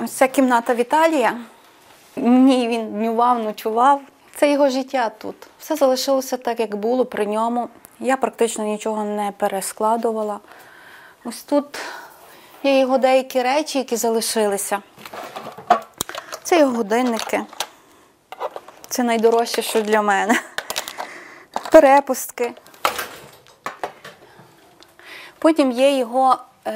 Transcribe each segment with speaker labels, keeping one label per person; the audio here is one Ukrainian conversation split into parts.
Speaker 1: Ось ця кімната Віталія. В ній він днював, ночував. Це його життя тут. Все залишилося так, як було при ньому. Я практично нічого не перескладувала. Ось тут є його деякі речі, які залишилися. Це його годинники. Це найдорожче, що для мене. Перепустки. Потім є його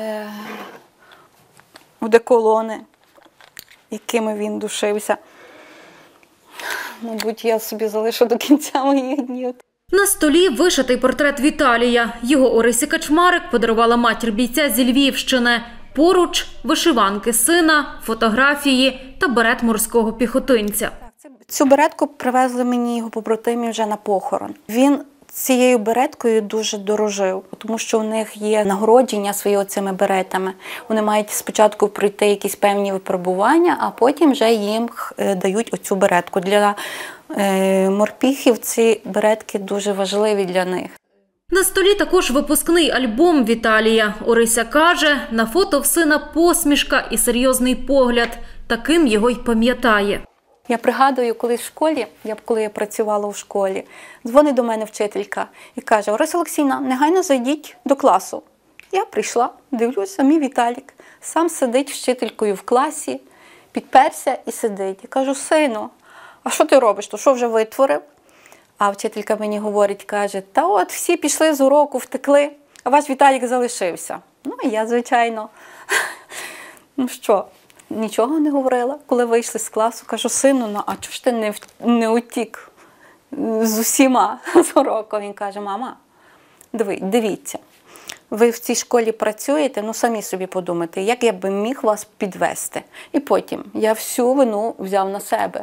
Speaker 1: одеколони, якими він душився. Мабуть, я собі залишу до кінця моїх днів.
Speaker 2: На столі вишитий портрет Віталія. Його Орисі Качмарик подарувала матір бійця зі Львівщини. Поруч – вишиванки сина, фотографії та берет морського піхотинця.
Speaker 1: Цю беретку привезли мені його побратимі вже на похорон. Він цією береткою дуже дорожив, тому що у них є нагородження своїми цими беретами. Вони мають спочатку пройти якісь певні випробування, а потім вже їм дають оцю беретку. Для морпіхів ці беретки дуже важливі для них.
Speaker 2: На столі також випускний альбом Віталія. Орися каже, на фото в сина посмішка і серйозний погляд. Таким його й пам'ятає.
Speaker 1: Я пригадую, коли в школі, коли я працювала в школі, дзвонить до мене вчителька і каже: «Орися Олексіївна, негайно зайдіть до класу». Я прийшла, дивлюся, мій Віталік сам сидить з вчителькою в класі, підперся і сидить. Я кажу: «Сину, а що ти робиш? То що вже витворив?» А вчителька мені говорить, каже: «Та от всі пішли з уроку, втекли, а ваш Віталік залишився». Ну, і я, звичайно, ну що, нічого не говорила. Коли вийшли з класу, кажу: «Сину, ну а чого ж ти не утік з усіма з уроку?» Він каже: «Мама, дивіться, ви в цій школі працюєте, ну самі собі подумайте, як я би міг вас підвести». І потім я всю вину взяв на себе.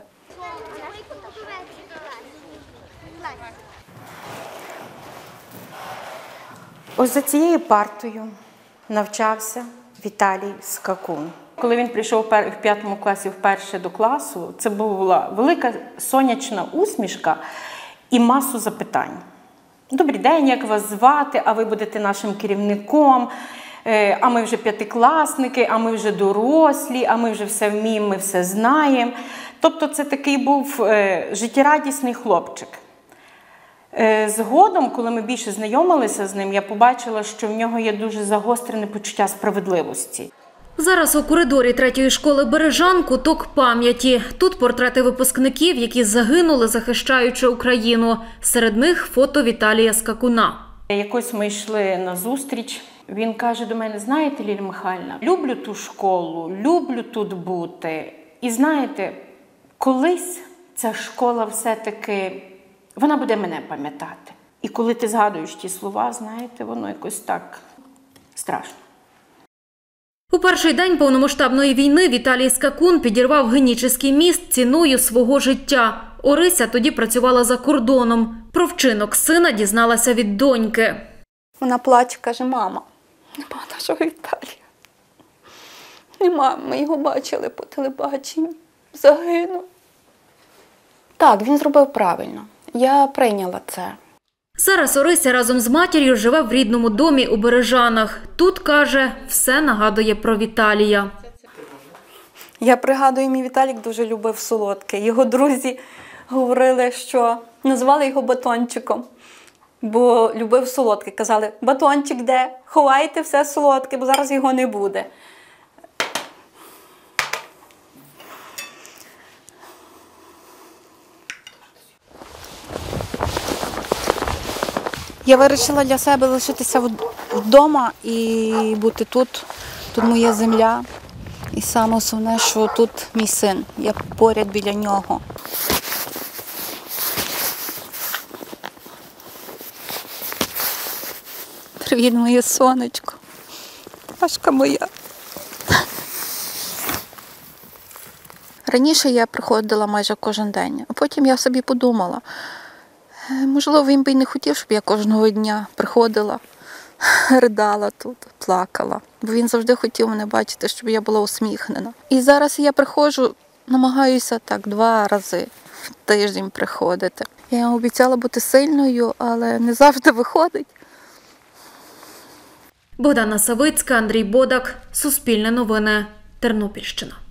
Speaker 3: Ось за цією партою навчався Віталій Скакун. Коли він прийшов в 5 класі вперше до класу, це була велика сонячна усмішка і масу запитань. «Добрий день, як вас звати? А ви будете нашим керівником? А ми вже п'ятикласники, а ми вже дорослі, а ми вже все вміємо, ми все знаємо». Тобто це такий був життєрадісний хлопчик. Згодом, коли ми більше знайомилися з ним, я побачила, що в нього є дуже загострене почуття справедливості.
Speaker 2: Зараз у коридорі 3-ї школи Бережан куток пам'яті. Тут портрети випускників, які загинули, захищаючи Україну. Серед них фото Віталія Скакуна.
Speaker 3: Якось ми йшли на зустріч. Він каже до мене: «Знаєте, Лілія Михайлівна, люблю ту школу, люблю тут бути. І знаєте, колись ця школа все-таки, вона буде мене пам'ятати». І коли ти згадуєш ті слова, знаєте, воно якось так страшно.
Speaker 2: У перший день повномасштабної війни Віталій Скакун підірвав Генічеський міст ціною свого життя. Орися тоді працювала за кордоном. Про вчинок сина дізналася від доньки.
Speaker 1: Вона плаче, каже: «Мама, нема нашого Віталія. Нема, ми його бачили по телебаченню, загинув». Так, він зробив правильно. Я прийняла це.
Speaker 2: Зараз Орися разом з матір'ю живе в рідному домі у Бережанах. Тут, каже, все нагадує про Віталія.
Speaker 1: Я пригадую, мій Віталік дуже любив солодке. Його друзі говорили, що називали його батончиком, бо любив солодке. Казали: «Батончик де? Ховайте все солодке, бо зараз його не буде». Я вирішила для себе лишитися вдома і бути тут. Тут моя земля. І саме основне, що тут мій син. Я поряд біля нього. Привіт, моє сонечко. Пашка моя. Раніше я приходила майже кожен день, а потім я собі подумала, можливо, він би й не хотів, щоб я кожного дня приходила, ридала тут, плакала. Бо він завжди хотів мене бачити, щоб я була усміхнена. І зараз я приходжу, намагаюся так 2 рази в тиждень приходити. Я обіцяла бути сильною, але не завжди виходить.
Speaker 2: Богдана Савицька, Андрій Бодак, Суспільне новини, Тернопільщина.